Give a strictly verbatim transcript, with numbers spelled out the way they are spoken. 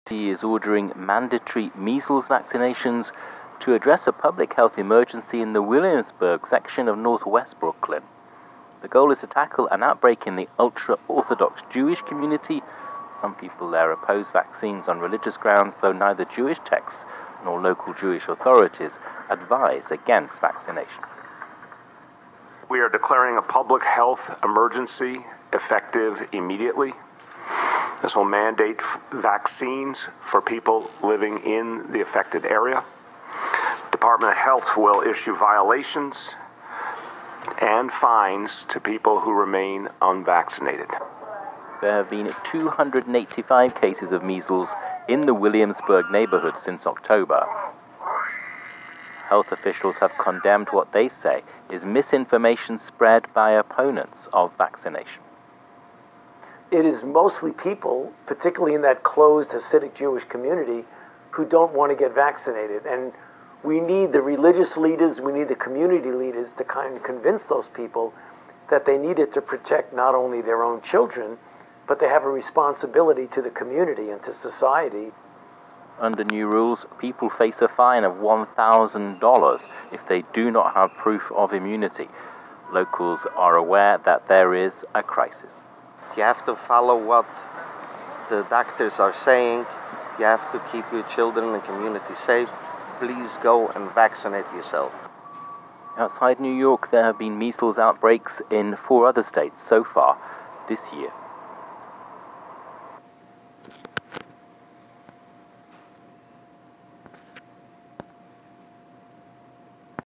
He is ordering mandatory measles vaccinations to address a public health emergency in the Williamsburg section of northwest Brooklyn. The goal is to tackle an outbreak in the ultra-Orthodox Jewish community. Some people there oppose vaccines on religious grounds, though neither Jewish texts nor local Jewish authorities advise against vaccination. We are declaring a public health emergency effective immediately. This will mandate vaccines for people living in the affected area. Department of Health will issue violations and fines to people who remain unvaccinated. There have been two hundred eighty-five cases of measles in the Williamsburg neighborhood since October. Health officials have condemned what they say is misinformation spread by opponents of vaccination. It is mostly people, particularly in that closed Hasidic Jewish community, who don't want to get vaccinated. And we need the religious leaders, we need the community leaders to kind of convince those people that they need it to protect not only their own children, but they have a responsibility to the community and to society. Under new rules, people face a fine of one thousand dollars if they do not have proof of immunity. Locals are aware that there is a crisis. You have to follow what the doctors are saying. You have to keep your children and community safe. Please go and vaccinate yourself. Outside New York, there have been measles outbreaks in four other states so far this year.